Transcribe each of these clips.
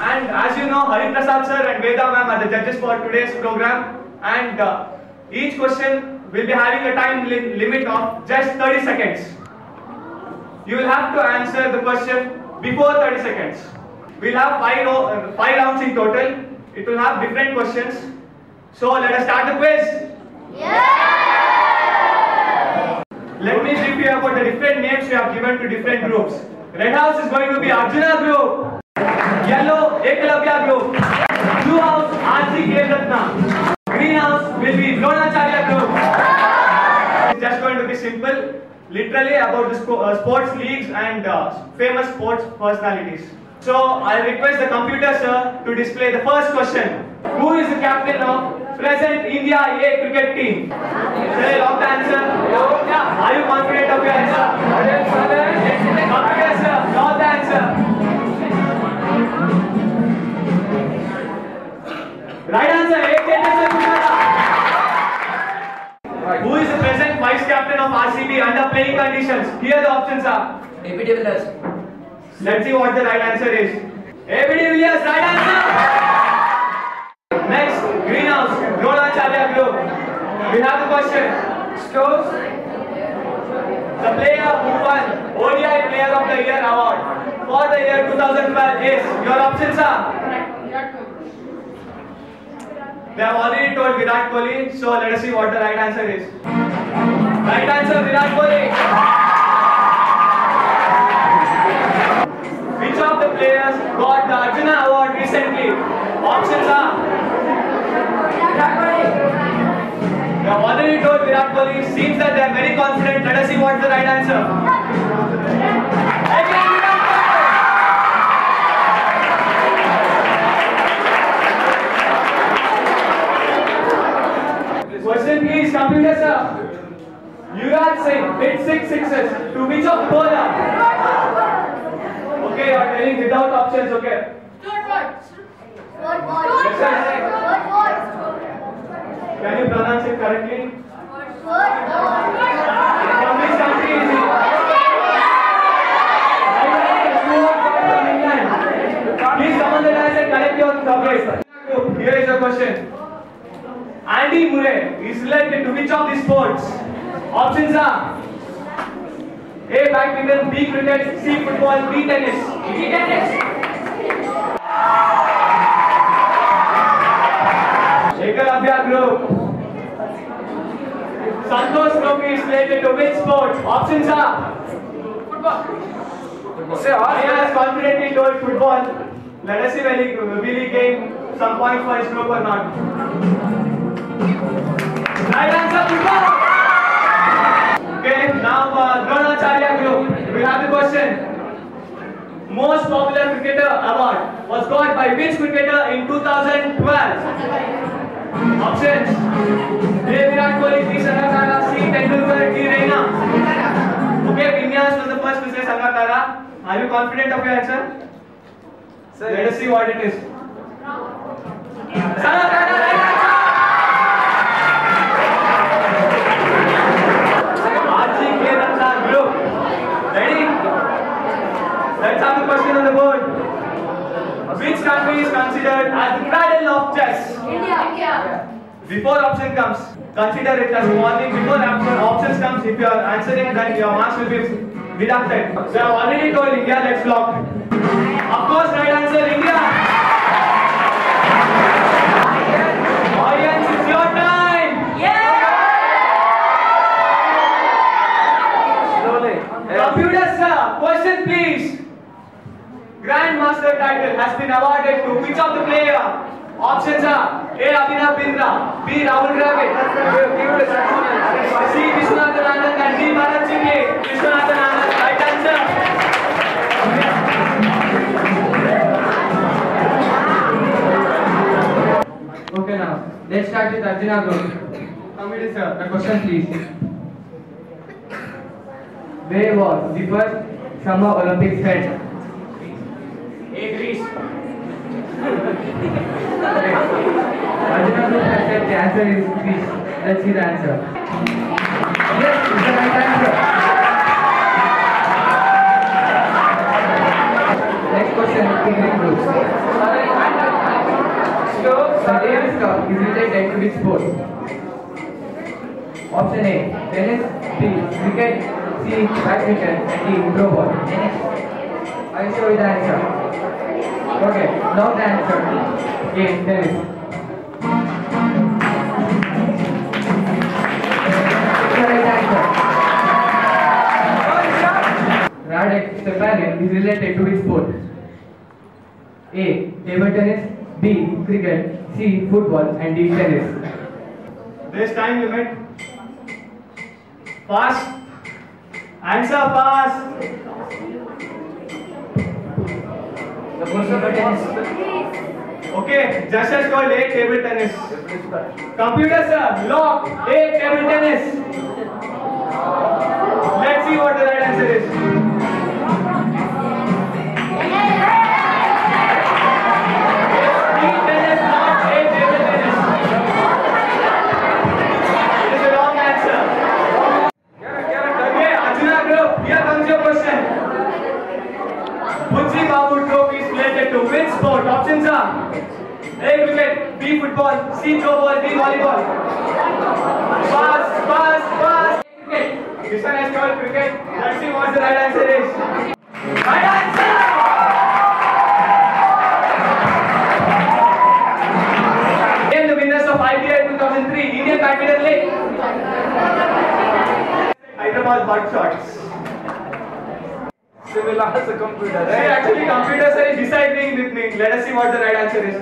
And as you know, Hari Prasad sir and Veda ma'am are the judges for today's program. And each question will be having a time limit of just 30 seconds. You will have to answer the question before 30 seconds. We'll have five rounds in total. It will have different questions. So let us start the quiz. Let me brief you about the different names we have given to different groups. Red House is going to be Arjuna group. Yellow, Ekalavya group. Blue House, RG Ratna. Green House will be Dronacharya group. It's just going to be simple. Literally about the sports leagues and famous sports personalities. So I request the computer sir to display the first question. Who is the captain of present India A cricket team? Sir, lock the answer. Are you confident of your answer? Computer sir, lock the answer. Right answer. Who is the present vice captain of RCB under playing conditions? Here the options are. AB de Villiers. Let's see what the right answer is. AB de Villiers, right answer. Next, Greenhouse, Dronacharya group. We have the question. Stokes, the player who won ODI Player of the Year award for the year 2012 is. Your options are. They have already told Virat Kohli, so let us see what the right answer is. Right answer, Virat Kohli. Which of the players got the Arjuna award recently? Options are. Virat Kohli. They have already told Virat Kohli. Seems that they are very confident. Let us see what the right answer. Again, Virat Kohli. Question please, computer sir. Yuvraj Singh hit 6 sixes to which of the bowler? Okay, you are telling without options, okay? Can you pronounce it correctly? From which country is it? Please come on the dais and collect your coverage. Here is the question. Andy Murray is related to which of these sports? Options are A. Badminton, B. Cricket, C. Football, D. Tennis. D. Tennis. Ekalavya group. Santosh Trophy is related to which sport? Options are football. Aya has confidently told football. Let us see will he gain some points for his group or not. Right answer, football. Okay, now Dronacharya group. We have the question. Most popular cricketer award was got by which cricketer in 2012? Options: A. Virat Kohli, B. Sangakkara, C. Tendulkar, D. Raina. Okay, Vinyas was the first to say Sangakkara. Are you confident of your answer? Sir, let us see what it is. Sangakkara, right answer. Let's have the question on the board. Which country is considered as the cradle of chess? India. Before option comes, consider it as warning. Before options comes, if you are answering, then your marks will be deducted. So I have already told India, let's lock. Of course, right answer, India. Audience, it's your time. Computer sir, question please. Grandmaster title has been awarded to which of the player? Options are A. Abhinav Bindra, B. Rahul Dravid, C. Vishwanathan Anand and D. Bharat Singh. Vishwanathan Anand, right answer. Okay, now let's start with Arjuna group. Committee sir, the question please. Where was the first Summer Olympics held? A. Greece. Arjuna group has said the answer is Greece. Let's see the answer. Yes, it's the right answer. Next question, Green group. The Davis Cup is related to which sport? Option A, tennis, B, cricket, C, badminton, and D, throw ball. Are you sure with the answer? Okay, now the answer. A, tennis. Correct answer. Radek Stepanin is related to which sport? A, table tennis, B, cricket, C, football, and D, tennis. There's time limit. Fast. Answer fast. The person of tennis. Okay, just as called A, table tennis. Computer sir, lock A, table tennis. Let's see what the right answer is. B, tennis, not A, table tennis. It is a wrong answer. Okay, Arjuna group, here comes your question. Bujji Babu trophy is related to which sport? Options are A, cricket, B, football, C, throw ball, D, volleyball. Fast, fast, fast. Cricket. This one is called cricket. Let's see what the right answer is. Right answer! Name the winners of IPL 2003 Indian Badminton League. Hyderabad Buckshots. Civil as a computer. See, actually, computers are deciding with me. Let us see what the right answer is.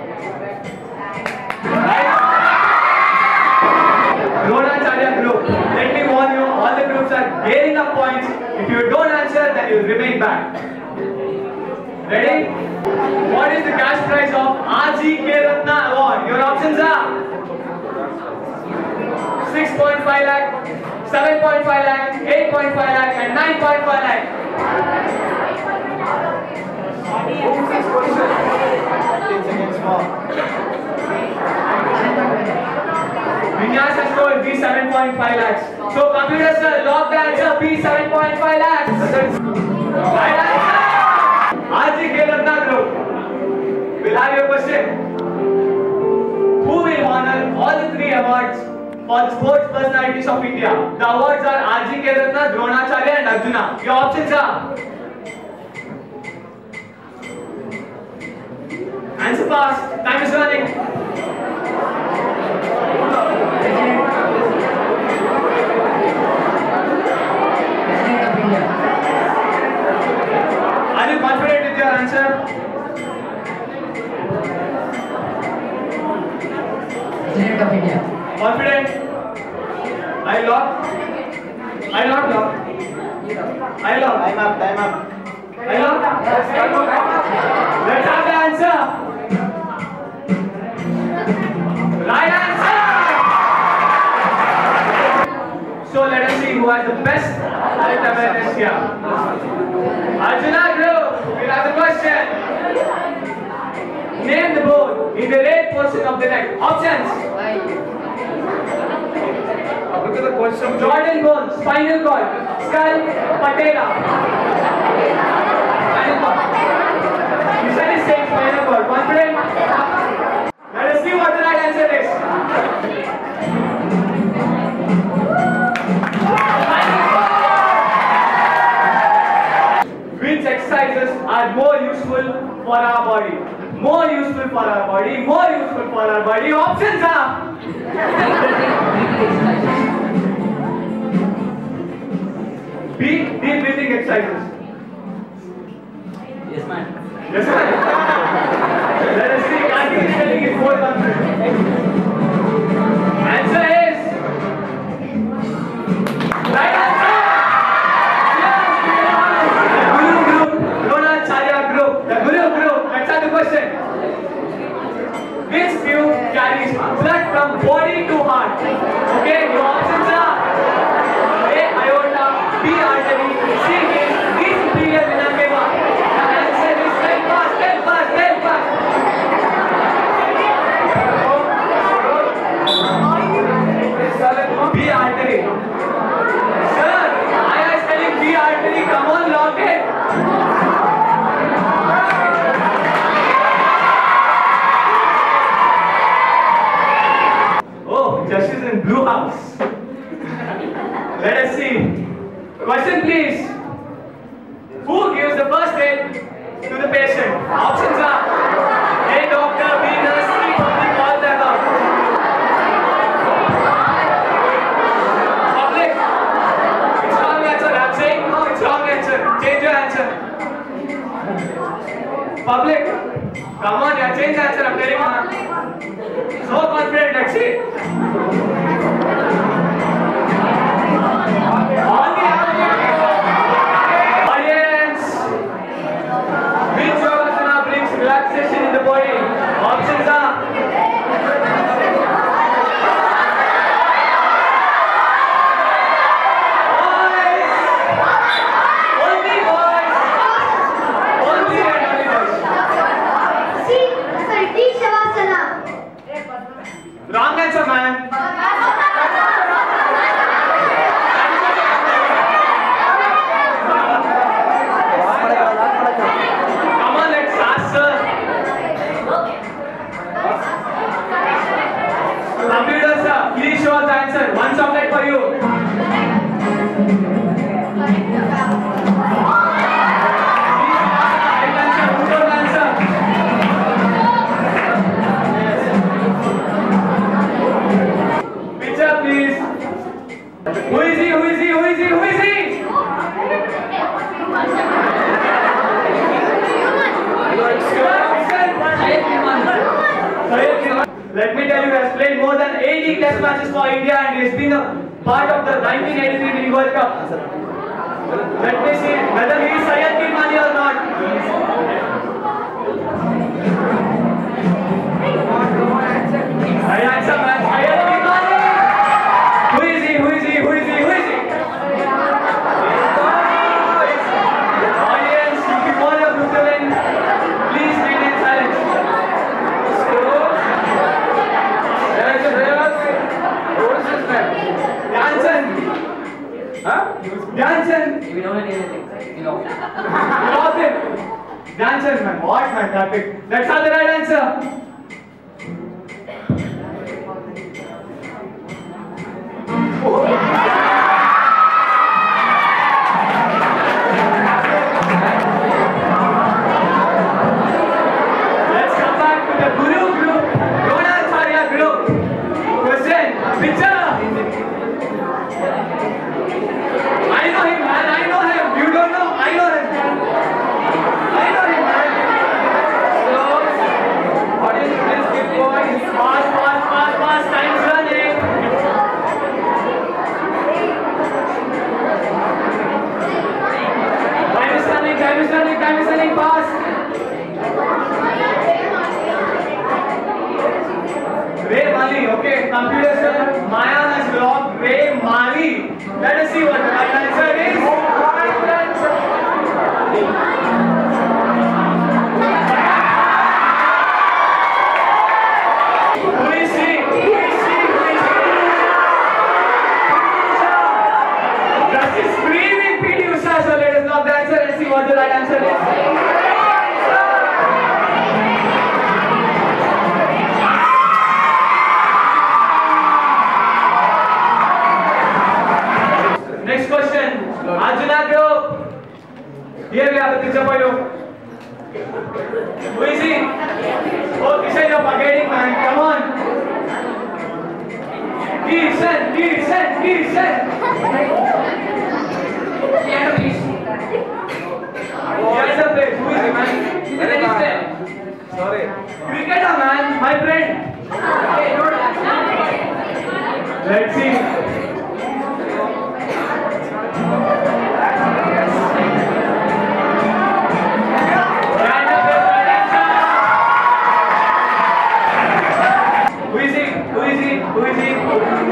Dronacharya group. Let me warn you, all the groups are gaining up points. If you don't answer, then you remain back. Ready? What is the cash prize of RGK Ratna Award? Your options are 6.5 lakh, 7.5 lakh, 8.5 lakh, and 9.5 lakh. Vinyas has scored B 7.5 lakhs. So computer sir, lock the answer B 7.5 lakhs. Right answer. RGK Ratna group. We'll have your question. Who will honor all the three awards for the sports personalities of India? The awards are RGK Ratna, Dronacharya, and Arjuna. Your options are. Answer fast. Time is running. Are you confident with your answer? President of India. Confident? I lock? I not lock? I lock? Time up, time up. I lock? Let's have the answer. Right answer! So let us see who has the best health awareness here. Arjuna group, we have the question. Name the bone in the right portion of the neck. Options. Look at the question. Jordan bone, spinal cord, skull, patella. Spinal cord. You said it's saying spinal cord. Confident? Let us see what the right answer is. Which exercises are more useful for our body? More useful for our body, more useful for our body. Options are B, deep breathing exercises. Yes, ma'am. Yes, ma'am. Let us see, Kartik is telling it more confident. Answer is right answer. The Guru group, Dronacharya group, the Guru group. Let's have the question. Which tube carries blood from body to heart? Okay, your options are A, aorta, B, artery, C, vein, D, superior vena cava. The answer is very fast, very fast, very fast. B, artery. Sir, I was telling B, artery. Come on, lock it. Yashish in blue house. Let us see. Question please. Who gives the first aid to the patient? Options are A. Doctor, B. Nurse, C. Public, all the above. Public. It's wrong answer. I'm saying no, it's wrong answer. Change your answer. Public. Come on, yeah, change the answer. I'm telling you. So confident, let's see. Audience. Which yogasana brings relaxation in the body? Options are boys. Only boys. Only and only boys. D. Shavasana. Wrong answer, man. Come on, let's ask sir. Computer sir, please show us the answer. One chocolate for you. Right answer. Who told the answer? Picture, please. Who is he? Who is he? Who is he? Who is he? Let me tell you, he has played more than 80 test matches for India and he has been a part of the 1983 Mini World Cup. Let me see whether he is Syed Kirmani or not. Right answer, man. Syed Kirmani. Who is he? Who is he? Who is he? Who is he? Audience, if you want your group to win, please maintain silence. Jansen. Huh? Jansen. We don't need anything. You know. Stop it. Jansen, man. What, man? Traffic. That's not the right answer. Let's come back to the Guru group. Dronacharya group. Question. Picture. I know him, man. I know him. You don't know. I know him. I know him, man. So, audience, please keep going. Fast, fast, fast, fast. Time's running. Time is running. Time is running. Time is running fast. Ray Mali. Okay, computer sir. Maya has logged Ray Mali. Let us see what the right answer is. Who is he? Who is he? Who is he? Just is screaming PT Usha. So let us know the answer and see what the right answer is. Next question. Arjuna group. Here we have the picture for you. Who is he? Oh, Kishan, you're forgetting, man. Come on. Kishan, Kishan, Kishan. Here's the place. Who is he, man? Where is he? Sorry. Cricketer, man. My friend. Let's see. Who is he? Who is he? Who is he?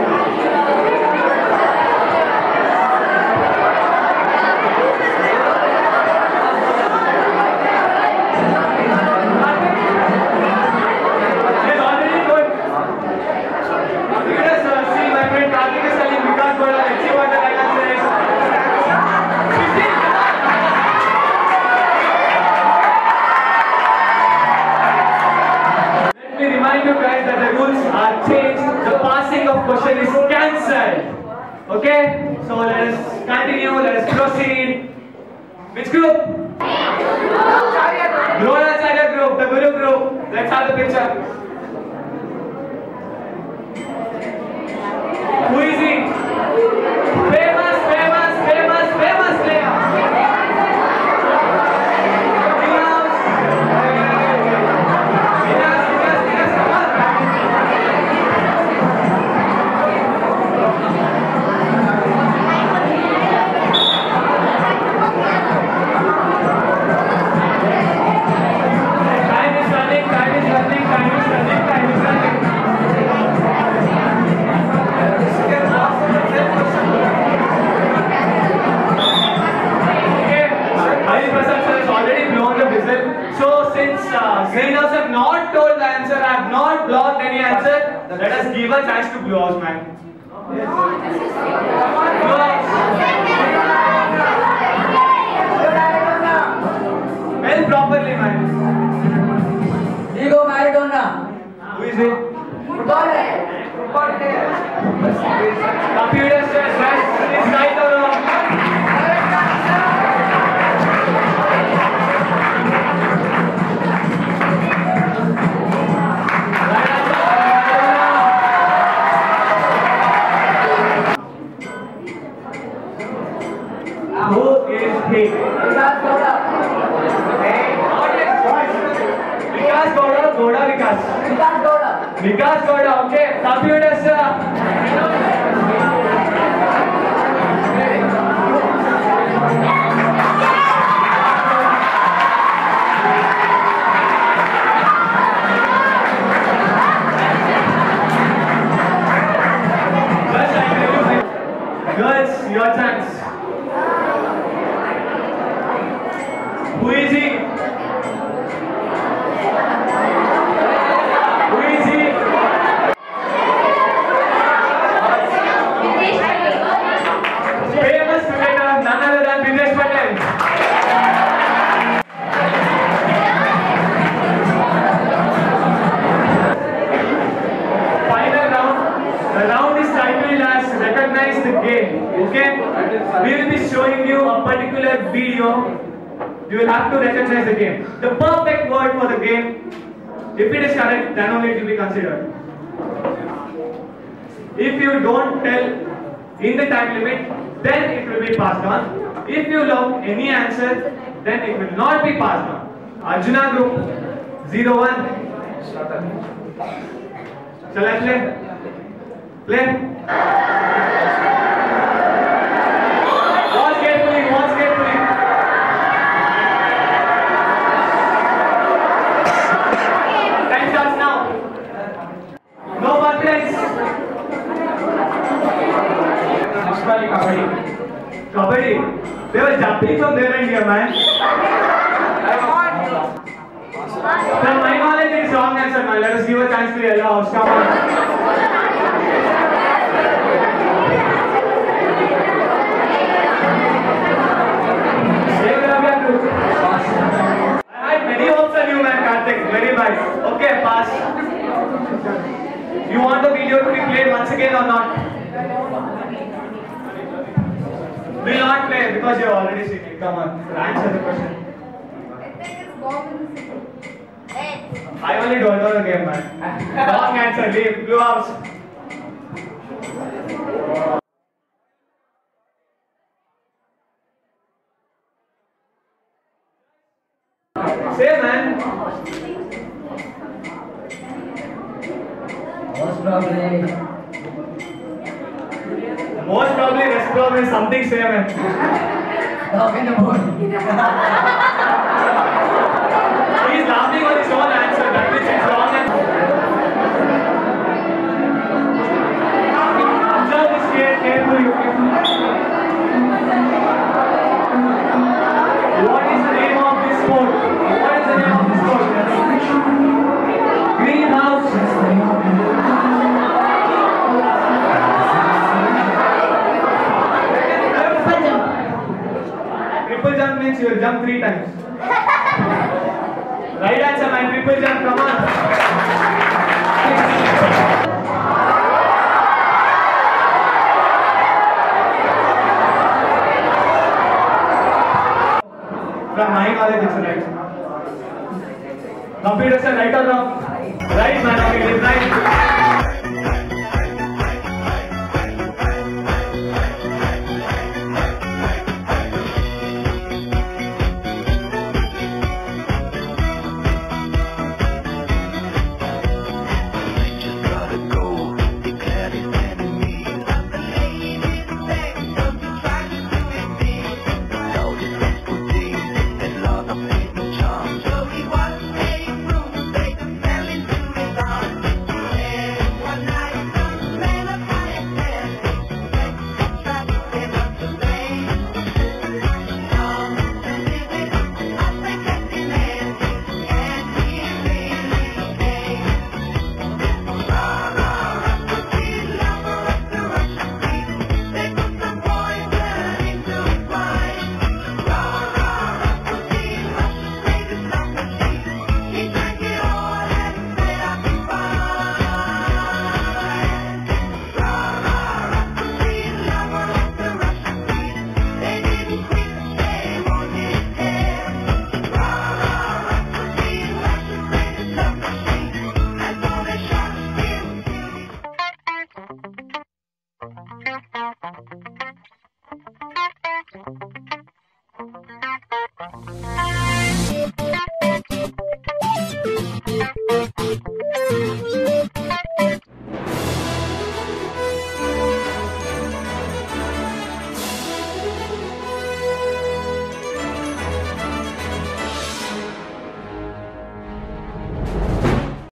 He's already good. Let us see my friend Karthik is telling Vikas Gola. Let's see what the right answer is. Let me remind you guys that the rules are changed. The passing of question Okay, so let us continue, let us proceed. Which group? Dronacharya group, the Guru group. Let's have the picture. Who is he? Famous player. Vinas, come on. Time is running. Hari Prasad sir has already blown the whistle. So since Greenhouse have not told the answer, have not blocked any answer, let us give a chance to Blue House, man. Blue House. Well, properly, man. Diego Maradona. Who is it? Footballer. Computer says that is right or wrong. Who is he? Vikas Gowda. Vikas Gowda, Vikas. Vikas Gowda. Vikas Gowda, okay. Computer sir. Girls, your chance. Who is he? Who is he? Famous cricketer, none other than Dinesh Patel. Final round. The round is titled as Recognize the Game. Okay? We will be showing you a particular video. You will have to recognize the game. The perfect word for the game, if it is correct, then only it will be considered. If you don't tell in the time limit, then it will be passed on. If you lock any answer, then it will not be passed on. Arjuna group 01. Shall I play? Play. Watch carefully, watch carefully. Time starts now. No confidence. Kabaddi. They were jumping from there India, man. From my knowledge, it is wrong answer, man. Let us give a chance to Yellow House. Come on. I had many hopes on you, man, Karthik. Very nice. Okay, pass. You want the video to be played once again or not? Will not play because you have already seen it. Come on, answer the question. I only don't know the game, man. Wrong answer. Leave. Blue House. Say, man. Most probably. Most probably, rest probably something same, man. Dog in the moon. He is laughing on his own answer. That means it's wrong answer. Observe this carefully. What is the name of this sport? What is the name of this sport? Greenhouse. Triple jump means you will jump 3 times. Right answer, man. Triple jump. Come on. Computer sir, right or wrong? Right, man. Okay, it is right.